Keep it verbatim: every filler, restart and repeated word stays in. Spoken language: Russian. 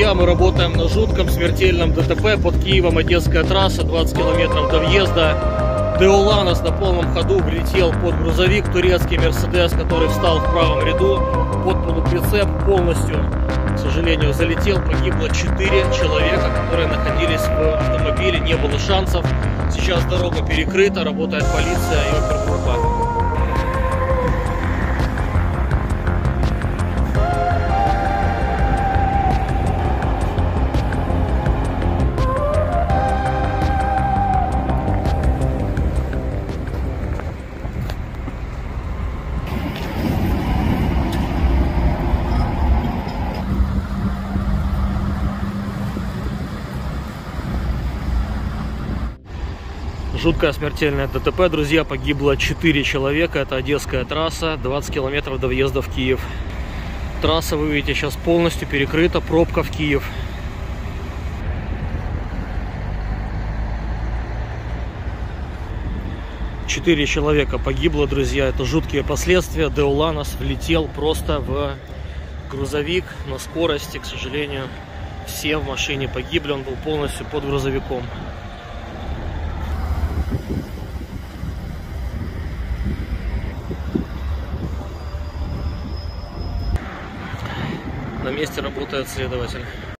друзья, мы работаем на жутком смертельном ДТП под Киевом. Одесская трасса, двадцать километров до въезда. Деоланос на полном ходу влетел под грузовик, турецкий Мерседес, который встал в правом ряду под полуприцеп полностью. К сожалению, залетел, погибло четыре человека, которые находились в автомобиле, не было шансов. Сейчас дорога перекрыта, работает полиция и опергруппа. Жуткое смертельное ДТП, друзья, погибло четыре человека. Это Одесская трасса, двадцать километров до въезда в Киев. Трасса, вы видите, сейчас полностью перекрыта, пробка в Киев. Четыре человека погибло, друзья, это жуткие последствия. Деоланос влетел просто в грузовик на скорости, к сожалению, все в машине погибли, он был полностью под грузовиком. На месте работает следователь.